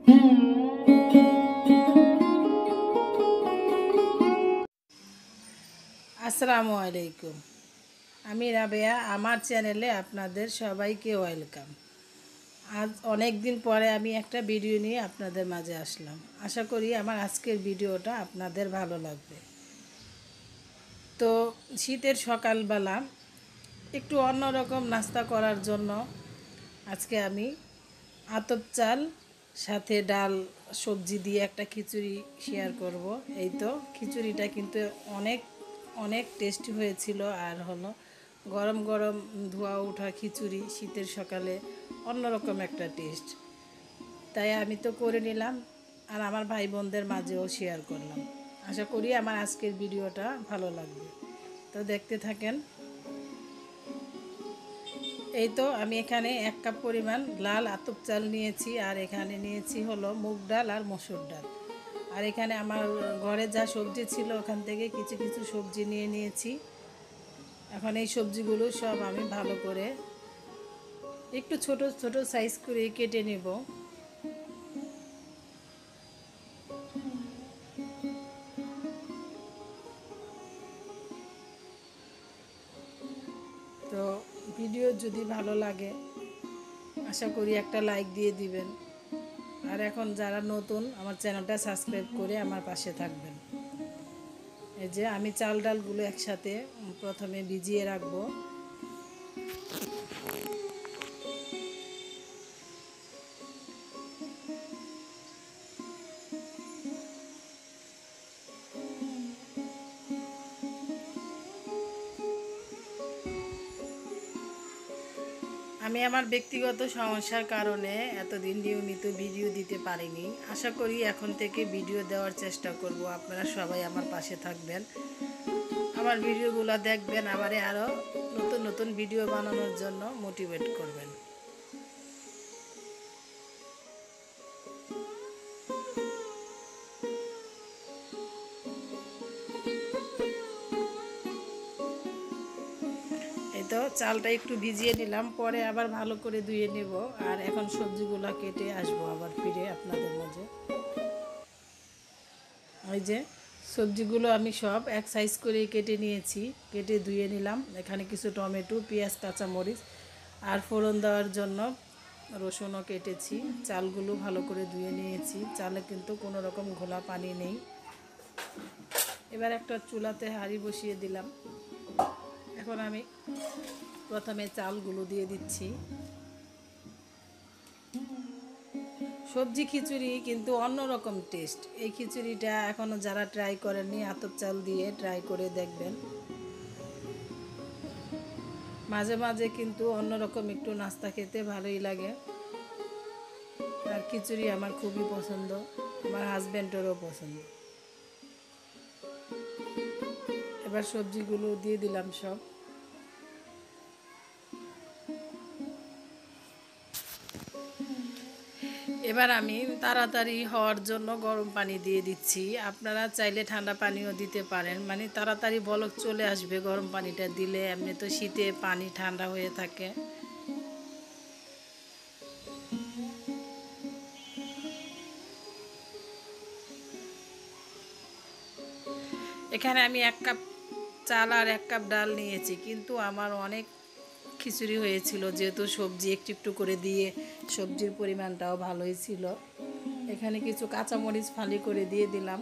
আসসালামু আলাইকুম। আমি রাবেয়া, আমার চ্যানেলে আপনাদের সবাইকে ওয়েলকাম। আজ অনেক দিন পরে আমি একটা ভিডিও নিয়ে আপনাদের মাঝে আসলাম। আশা করি আমার আজকের ভিডিওটা আপনাদের ভালো লাগবে। তো শীতের সকালবেলা একটু অন্যরকম নাস্তা করার জন্য আজকে আমি আতপ চাল সাথে ডাল সবজি দিয়ে একটা খিচুড়ি শেয়ার করব। এই তো খিচুড়িটা কিন্তু অনেক অনেক টেস্টি হয়েছিল। আর হলো গরম গরম ধোয়া ওঠা খিচুড়ি শীতের সকালে অন্যরকম একটা টেস্ট। তাই আমি তো করে নিলাম আর আমার ভাই বোনদের মাঝেও শেয়ার করলাম। আশা করি আমার আজকের ভিডিওটা ভালো লাগবে, তো দেখতে থাকেন। এই তো আমি এখানে 1 কাপ পরিমাণ লাল আতপ চাল নিয়েছি, আর এখানে নিয়েছি হলো মুগ ডাল আর মসুর ডাল। আর এখানে আমার ঘরে যা সবজি ছিল ওখান থেকে কিছু কিছু সবজি নিয়ে নিয়েছি। এখন এই সবজিগুলো সব আমি ভালো করে একটু ছোট ছোট সাইজ করে কেটে নেব। তো ভিডিও যদি ভালো লাগে আশা করি একটা লাইক দিয়ে দিবেন। আর এখন যারা নতুন আমার চ্যানেলটা সাবস্ক্রাইব করে আমার পাশে থাকবেন। এই যে আমি চাল ডালগুলো একসাথে প্রথমে ভিজিয়ে রাখবো। আমি আমার ব্যক্তিগত সমস্যার কারণে এতদিন নিয়মিত ভিডিও দিতে পারিনি। আশা করি এখন থেকে ভিডিও দেওয়ার চেষ্টা করব। আপনারা সবাই আমার পাশে থাকবেন, আমার ভিডিওগুলো দেখবেন, আমারে আরও নতুন নতুন ভিডিও বানানোর জন্য মোটিভেট করবেন। এই তো চালটা একটু ভিজিয়ে নিলাম, পরে আবার ভালো করে ধুয়ে নেব। আর এখন সবজিগুলো কেটে আসবো আবার ফিরে আপনাদের মাঝে। ওই যে সবজিগুলো আমি সব এক সাইজ করে কেটে নিয়েছি, কেটে ধুয়ে নিলাম। এখানে কিছু টমেটো, পেঁয়াজ, কাঁচামরিচ আর ফোড়ন দেওয়ার জন্য রসুনও কেটেছি। চালগুলো ভালো করে ধুয়ে নিয়েছি, চালে কিন্তু কোনো রকম ঘোলা পানি নেই। এবার একটা চুলাতে হাঁড়ি বসিয়ে দিলাম। এখন আমি প্রথমে চালগুলো দিয়ে দিচ্ছি। সবজি খিচুড়ি কিন্তু অন্যরকম টেস্ট। এই খিচুড়িটা এখনও যারা ট্রাই করেননি আতপ চাল দিয়ে ট্রাই করে দেখবেন। মাঝে মাঝে কিন্তু অন্যরকম একটু নাস্তা খেতে ভালোই লাগে। আর খিচুড়ি আমার খুবই পছন্দ, আমার হাজব্যান্ডেরও পছন্দ। এবার সবজিগুলো দিয়ে দিলাম সব। এবার আমি তাড়াতাড়ি হওয়ার জন্য গরম পানি দিয়ে দিচ্ছি। আপনারা চাইলে ঠান্ডা পানিও দিতে পারেন, মানে তাড়াতাড়ি বলক চলে আসবে গরম পানিটা দিলে। এমনি তো শীতে পানি ঠান্ডা হয়ে থাকে। এখানে আমি 1 কাপ চাল আর 1 কাপ ডাল নিয়েছি, কিন্তু আমার অনেক খিচুড়ি হয়েছিল, যেহেতু সবজি একটু একটু করে দিয়ে সবজির পরিমাণটাও ভালোই ছিল। এখানে কিছু কাঁচামরিচ ফালি করে দিয়ে দিলাম,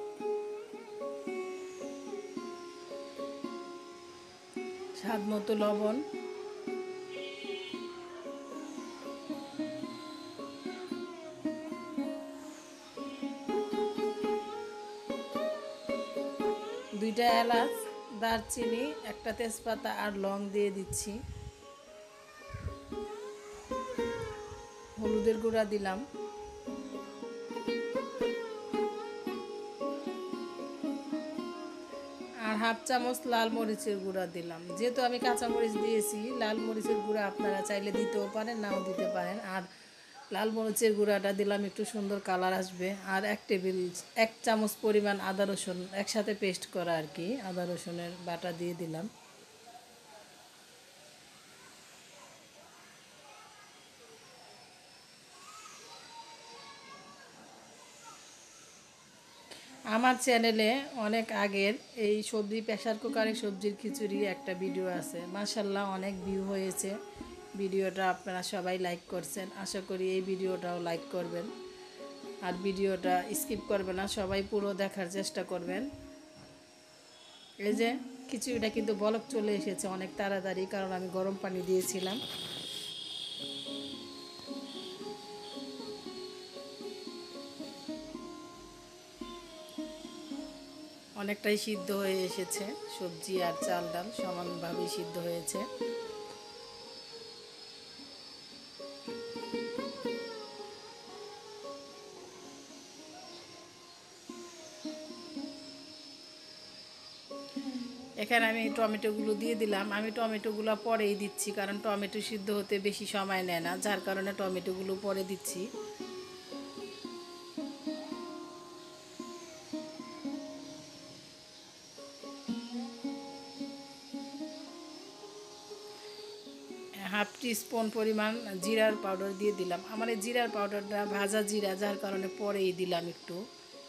স্বাদ মতো লবণ, দুইটা এলাচ, দারচিনি, একটা তেজপাতা আর লং দিয়ে দিচ্ছি। হলুদের গুঁড়া দিলাম, আর হাফ চামচ লাল মরিচের গুঁড়া দিলাম। যেহেতু আমি কাঁচা মরিচ দিয়েছি, লাল মরিচের গুঁড়া আপনারা চাইলে দিতেও পারেন, নাও দিতে পারেন। আর লাল মরিচের গুঁড়াটা দিলাম, একটু সুন্দর কালার আসবে। আর 1 চামচ পরিমাণ আদা রসুন একসাথে পেস্ট করা আর কি, আদা রসুনের বাটা দিয়ে দিলাম। আমার চ্যানেলে অনেক আগের এই সবজি প্রেসার কুকারে সবজির খিচুড়ি একটা ভিডিও আছে, মাশাল্লাহ অনেক ভিউ হয়েছে। ভিডিওটা আপনারা সবাই লাইক করছেন, আশা করি এই ভিডিওটাও লাইক করবেন। আর ভিডিওটা স্কিপ করবেন না, সবাই পুরো দেখার চেষ্টা করবেন। এই যে খিচুড়িটা কিন্তু বলক চলে এসেছে অনেক তাড়াতাড়ি, কারণ আমি গরম পানি দিয়েছিলাম। অনেকটাই সিদ্ধ হয়ে এসেছে, সবজি আর চাল ডাল সমানভাবেই সিদ্ধ হয়েছে। এখানে আমি টমেটোগুলো দিয়ে দিলাম। আমি টমেটোগুলো পরেই দিচ্ছি, কারণ টমেটো সিদ্ধ হতে বেশি সময় নেয় না, যার কারণে টমেটোগুলো পরে দিচ্ছি। হাফ টি স্পুন পরিমাণ জিরার পাউডার দিয়ে দিলাম। আমার এই জিরার পাউডারটা ভাজা জিরা, যার কারণে পরেই দিলাম একটু।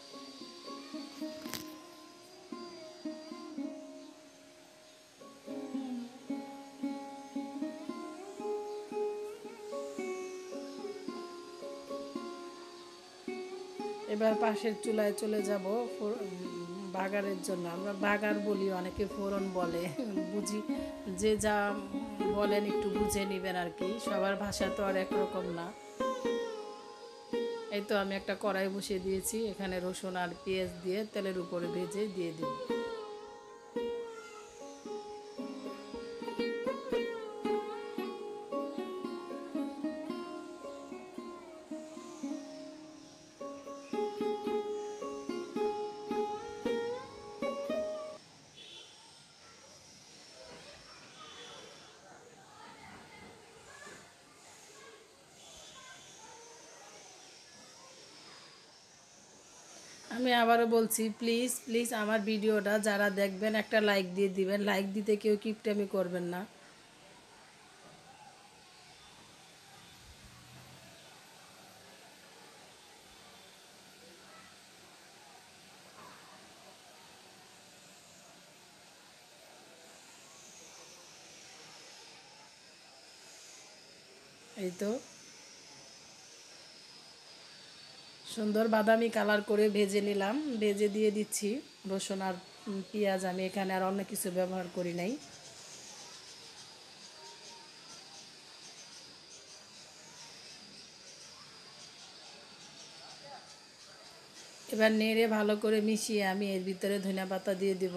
এবার পাশের চুলায় চলে যাব বাগারের জন্য। আমরা বাগার বলি, অনেকে ফোড়ন বলে, বুঝি যে যা বলেন একটু বুঝে নেবেন আর কি, সবার ভাষা তো আর একরকম না। এই তো আমি একটা কড়াই বসিয়ে দিয়েছি, এখানে রসুন আর পেঁয়াজ দিয়ে তেলের উপরে ভেজে দিয়ে দিব। আমি আবারও বলছি, প্লিজ প্লিজ আমার ভিডিওটা যারা দেখবেন একটা লাইক দিয়ে দিবেন। লাইক দিতে কেউ কিপটামি করবেন না। এই তো সুন্দর বাদামি কালার করে ভেজে নিলাম, ভেজে দিয়ে দিচ্ছি রসুন আর পেঁয়াজ। আমি এখানে আর অন্য কিছু ব্যবহার করি নাই। এবার নেড়ে ভালো করে মিশিয়ে আমি এর ভিতরে ধনিয়া পাতা দিয়ে দেব।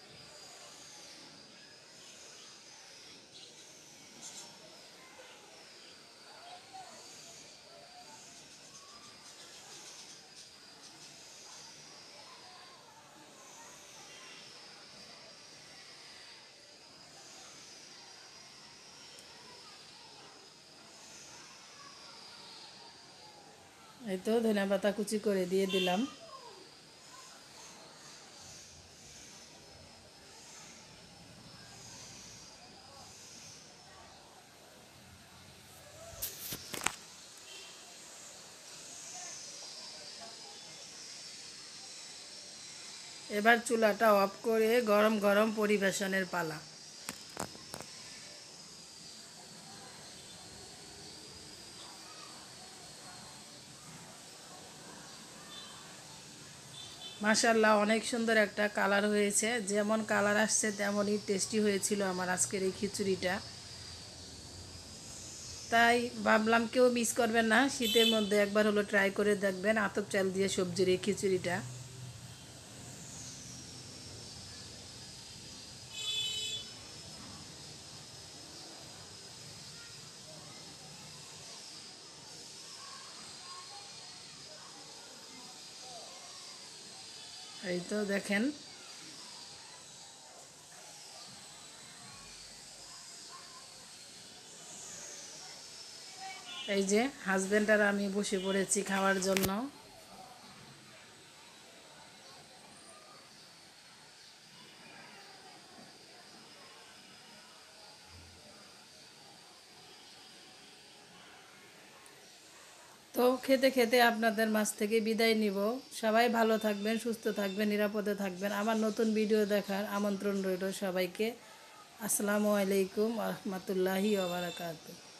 এই তো ধনিয়া পাতা কুচি করে দিয়ে দিলাম। এবার চুলাটা অফ করে গরম গরম পরিবেশনের পালা। মাশাআল্লাহ অনেক সুন্দর একটা কালার হয়েছে, যেমন কালার আসছে তেমনই টেস্টি হয়েছিল আমার আজকের এই খিচুড়িটা। তাই ভাবলাম কেউ মিস করবেন না, শীতের মধ্যে একবার হলো ট্রাই করে দেখবেন আতপ চাল দিয়ে সবজির এই খিচুড়িটা। এই তো দেখেন, এই যে হাজব্যান্ড আর আমি বসে পড়েছি খাওয়ার জন্য। তো খেতে খেতে আপনাদের মাঝ থেকে বিদায় নিব। সবাই ভালো থাকবেন, সুস্থ থাকবেন, নিরাপদে থাকবেন। আমার নতুন ভিডিও দেখার আমন্ত্রণ রইল সবাইকে। আসসালামু আলাইকুম ওয়া রাহমাতুল্লাহি ওয়া বারাকাতুহু।